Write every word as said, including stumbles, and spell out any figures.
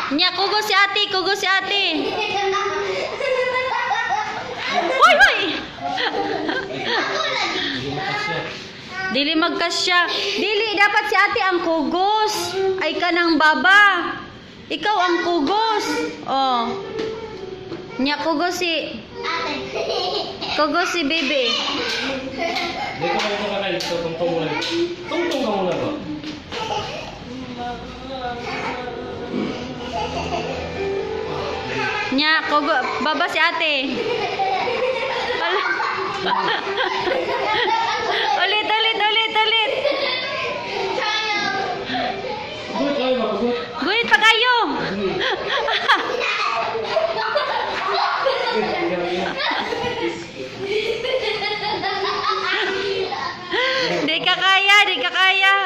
Nya, kugo si ate, kugo si ate. Hoy, hoy! Dili magkasya. Dili, dapat si ate ang kugos. Ay ka ng baba. Ikaw ang kugos. Oh. Nya, kugos si... Kugos si bebe. Dito ka ito kakain. Tungtong muna. Tungtong ka muna ba? Nya, kugo... Baba si ate. Ulit, ulit, ulit, ulit. Gulit kayo ba? Gulit. Gulit pa kayo. Di ka kaya, di ka kaya.